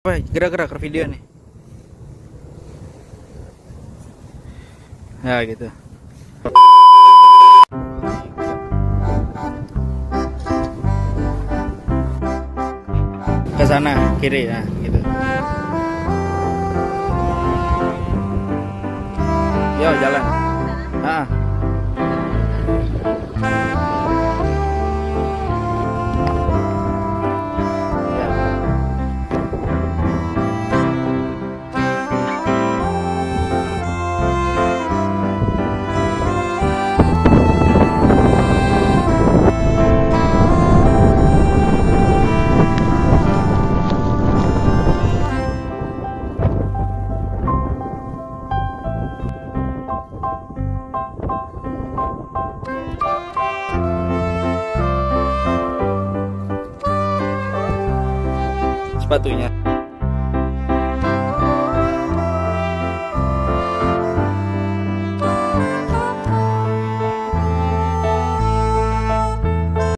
Wah, gerak-gerak ke video nih. Nah, gitu. Ke sana, kiri ya, gitu. Yo, jalan. Ah. Sepatunya.